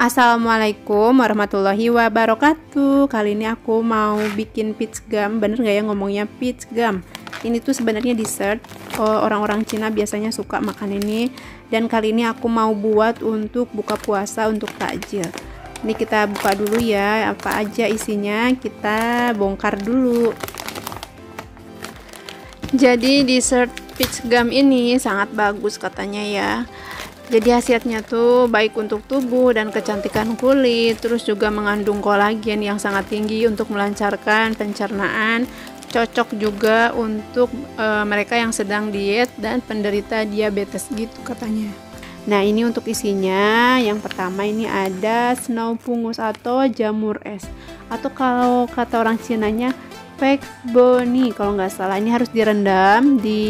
Assalamualaikum warahmatullahi wabarakatuh. Kali ini aku mau bikin peach gum. Bener gak ya ngomongnya peach gum? Ini tuh sebenarnya dessert. Orang-orang Cina biasanya suka makan ini. Dan kali ini aku mau buat untuk buka puasa, untuk takjil. Ini kita buka dulu ya, apa aja isinya kita bongkar dulu. Jadi dessert peach gum ini sangat bagus katanya ya. Jadi khasiatnya tuh baik untuk tubuh dan kecantikan kulit, terus juga mengandung kolagen yang sangat tinggi untuk melancarkan pencernaan, cocok juga untuk mereka yang sedang diet dan penderita diabetes gitu katanya. Nah ini untuk isinya, yang pertama ini ada snow pungus atau jamur es, atau kalau kata orang Cinanya fake boni kalau nggak salah. Ini harus direndam di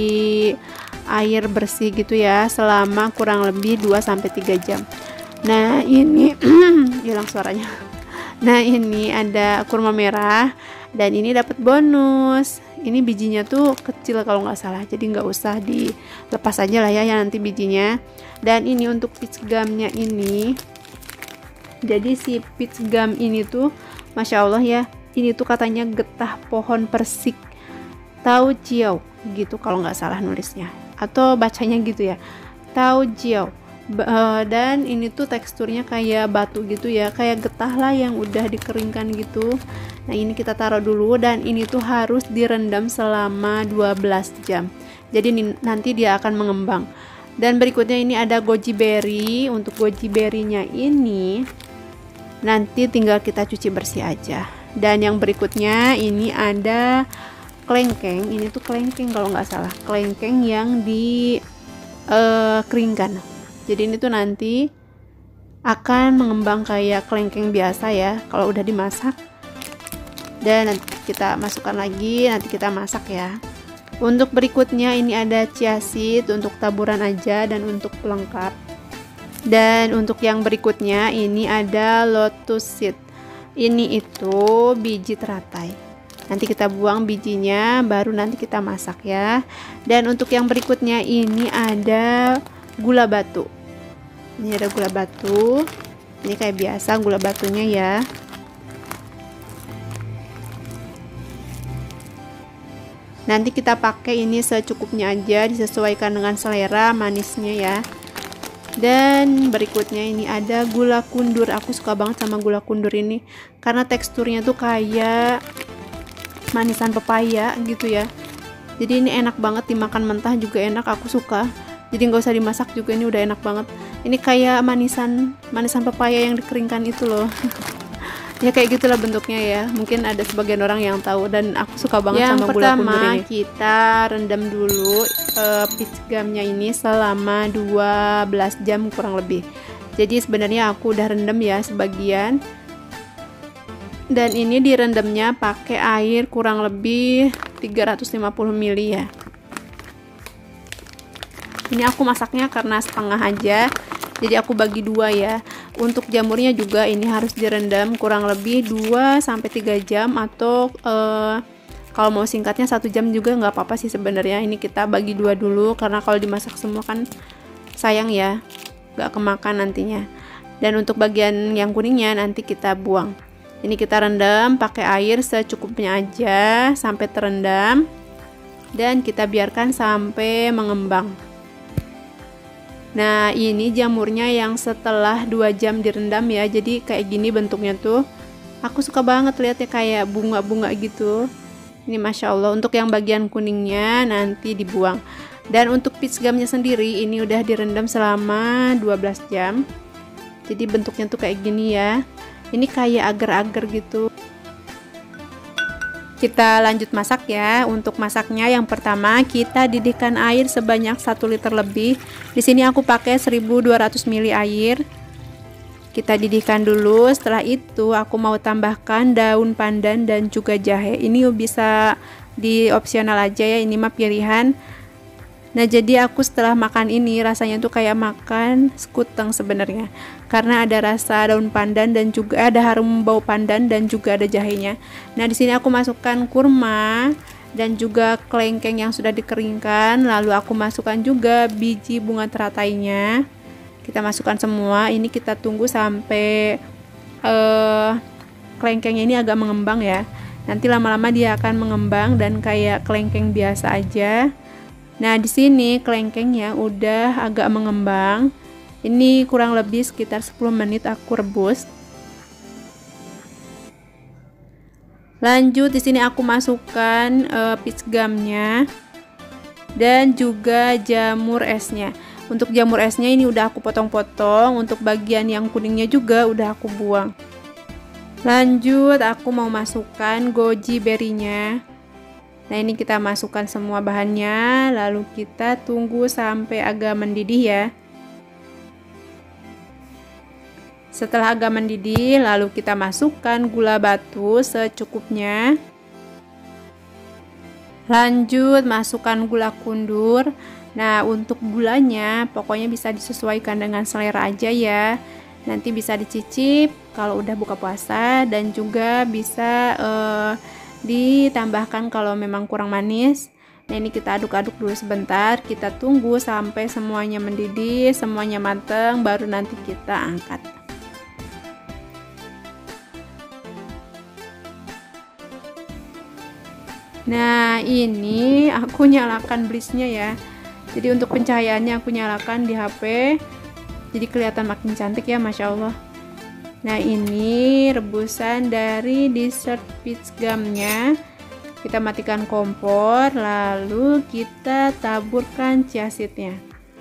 air bersih gitu ya selama kurang lebih 2-3 jam. Nah ini hilang suaranya. Nah ini ada kurma merah dan ini dapat bonus. Ini bijinya tuh kecil kalau nggak salah, jadi nggak usah dilepas aja lah ya nanti bijinya. Dan ini untuk peach gumnya ini, jadi si peach gum ini tuh Masya Allah ya, ini tuh katanya getah pohon persik Tao Jiao gitu kalau nggak salah nulisnya, atau bacanya gitu ya, Tao Jiao. Dan ini tuh teksturnya kayak batu gitu ya, kayak getah lah yang udah dikeringkan gitu. Nah ini kita taruh dulu, dan ini tuh harus direndam selama 12 jam, jadi nanti dia akan mengembang. Dan berikutnya ini ada goji berry. Untuk goji berry-nya ini nanti tinggal kita cuci bersih aja. Dan yang berikutnya ini ada kelengkeng. Ini tuh kelengkeng kalau nggak salah, kelengkeng yang dikeringkan. Jadi ini tuh nanti akan mengembang kayak kelengkeng biasa ya kalau udah dimasak. Dan nanti kita masukkan lagi, nanti kita masak ya. Untuk berikutnya ini ada chia seed untuk taburan aja dan untuk pelengkap. Dan untuk yang berikutnya ini ada lotus seed. Ini itu biji teratai. Nanti kita buang bijinya, baru nanti kita masak ya. Dan untuk yang berikutnya ini ada gula batu. Ini ada gula batu. Ini kayak biasa gula batunya ya. Nanti kita pakai ini secukupnya aja, disesuaikan dengan selera manisnya ya. Dan berikutnya ini ada gula kundur. Aku suka banget sama gula kundur ini karena teksturnya tuh kayak manisan pepaya gitu ya. Jadi ini enak banget dimakan mentah juga enak, aku suka. Jadi nggak usah dimasak juga, ini udah enak banget. Ini kayak manisan pepaya yang dikeringkan itu loh. Ya kayak gitulah bentuknya ya. Mungkin ada sebagian orang yang tahu, dan aku suka banget sama gula kundur ini. Yang pertama kita rendam dulu peach gumnya ini selama 12 jam kurang lebih. Jadi sebenarnya aku udah rendam ya sebagian. Dan ini direndamnya pakai air kurang lebih 350 ml ya. Ini aku masaknya karena setengah aja, jadi aku bagi dua ya. Untuk jamurnya juga ini harus direndam kurang lebih 2-3 jam, atau kalau mau singkatnya 1 jam juga nggak apa-apa sih sebenarnya. Ini kita bagi dua dulu karena kalau dimasak semua kan sayang ya, nggak kemakan nantinya. Dan untuk bagian yang kuningnya nanti kita buang. Ini kita rendam pakai air secukupnya aja sampai terendam, dan kita biarkan sampai mengembang. Nah ini jamurnya yang setelah 2 jam direndam ya, jadi kayak gini bentuknya tuh. Aku suka banget lihatnya kayak bunga-bunga gitu. Ini Masya Allah. Untuk yang bagian kuningnya nanti dibuang. Dan untuk peach gumnya sendiri ini udah direndam selama 12 jam. Jadi bentuknya tuh kayak gini ya. Ini kayak agar-agar gitu. Kita lanjut masak ya. Untuk masaknya yang pertama kita didihkan air sebanyak 1 liter lebih. Di sini aku pakai 1200 ml air. Kita didihkan dulu. Setelah itu aku mau tambahkan daun pandan dan juga jahe. Ini bisa di opsional aja ya, ini mah pilihan. Nah jadi aku setelah makan ini rasanya tuh kayak makan sekuteng sebenarnya, karena ada rasa daun pandan dan juga ada harum bau pandan dan juga ada jahenya. Nah di sini aku masukkan kurma dan juga kelengkeng yang sudah dikeringkan, lalu aku masukkan juga biji bunga teratainya. Kita masukkan semua. Ini kita tunggu sampai kelengkengnya ini agak mengembang ya. Nanti lama-lama dia akan mengembang dan kayak kelengkeng biasa aja. Nah, di sini kelengkengnya udah agak mengembang. Ini kurang lebih sekitar 10 menit aku rebus. Lanjut di sini aku masukkan peach gumnya dan juga jamur esnya. Untuk jamur esnya ini udah aku potong-potong, untuk bagian yang kuningnya juga udah aku buang. Lanjut aku mau masukkan goji berry-nya. Nah, ini kita masukkan semua bahannya, lalu kita tunggu sampai agak mendidih ya. Setelah agak mendidih, lalu kita masukkan gula batu secukupnya. Lanjut masukkan gula kundur. Nah, untuk gulanya pokoknya bisa disesuaikan dengan selera aja ya. Nanti bisa dicicip kalau udah buka puasa, dan juga bisa ditambahkan kalau memang kurang manis. Nah, ini kita aduk-aduk dulu sebentar. Kita tunggu sampai semuanya mendidih, semuanya mateng, baru nanti kita angkat. Nah, ini aku nyalakan blissnya ya. Jadi untuk pencahayaannya aku nyalakan di HP, jadi kelihatan makin cantik ya, Masya Allah. Nah, ini rebusan dari dessert peach gumnya. Kita matikan kompor, lalu kita taburkan chia seednya.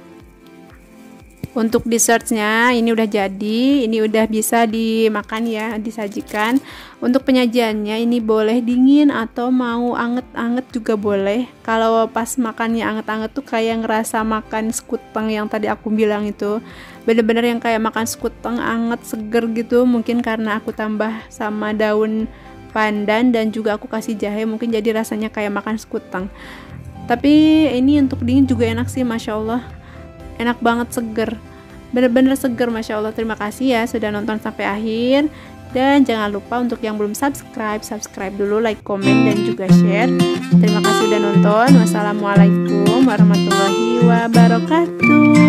Untuk dessertnya ini udah jadi, ini udah bisa dimakan ya, disajikan. Untuk penyajiannya ini boleh dingin atau mau anget-anget juga boleh. Kalau pas makannya anget-anget tuh kayak ngerasa makan sekuteng yang tadi aku bilang itu. Bener-bener yang kayak makan sekuteng anget seger gitu. Mungkin karena aku tambah sama daun pandan dan juga aku kasih jahe, mungkin jadi rasanya kayak makan sekuteng. Tapi ini untuk dingin juga enak sih, Masya Allah. Enak banget, seger, bener-bener seger, Masya Allah. Terima kasih ya sudah nonton sampai akhir, dan jangan lupa untuk yang belum subscribe dulu, like, komen, dan juga share. Terima kasih sudah nonton. Wassalamualaikum warahmatullahi wabarakatuh.